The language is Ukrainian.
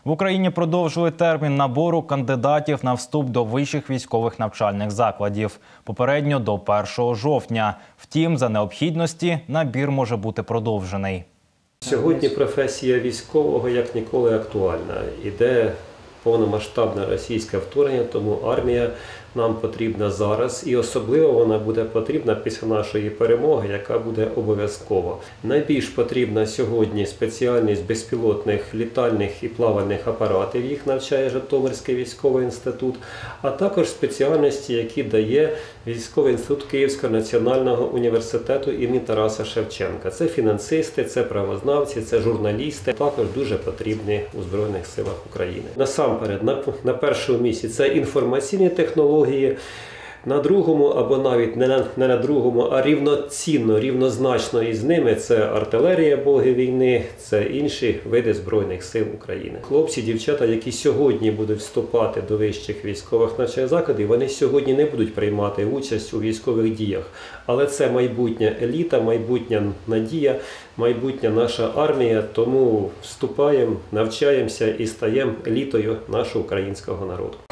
В Україні продовжили термін набору кандидатів на вступ до вищих військових навчальних закладів. Попередньо до 1 жовтня. Втім, за необхідності набір може бути продовжений. Сьогодні професія військового як ніколи актуальна. Іде повномасштабне російське вторгнення, тому армія нам потрібна зараз і особливо вона буде потрібна після нашої перемоги, яка буде обов'язково. Найбільш потрібна сьогодні спеціальність безпілотних літальних і плавальних апаратів, їх навчає Житомирський військовий інститут, а також спеціальності, які дає військовий інститут Київського національного університету імені Тараса Шевченка. Це фінансисти, це правознавці, це журналісти, також дуже потрібні у Збройних силах України. Насамперед, на першому місці це інформаційні технології, на другому або навіть не на другому, а рівноцінно, рівнозначно із ними це артилерія боги війни, це інші види Збройних сил України. Хлопці, дівчата, які сьогодні будуть вступати до вищих військових навчальних закладів, вони сьогодні не будуть приймати участь у військових діях. Але це майбутня еліта, майбутня надія, майбутня наша армія, тому вступаємо, навчаємося і стаємо елітою нашого українського народу.